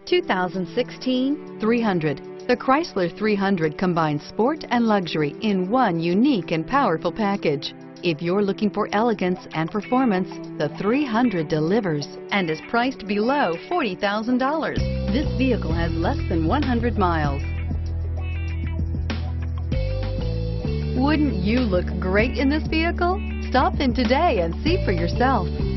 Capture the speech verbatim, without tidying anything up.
two thousand sixteen three hundred. The Chrysler three hundred combines sport and luxury in one unique and powerful package. If you're looking for elegance and performance, the three hundred delivers and is priced below forty thousand dollars. This vehicle has less than one hundred miles. Wouldn't you look great in this vehicle? Stop in today and see for yourself.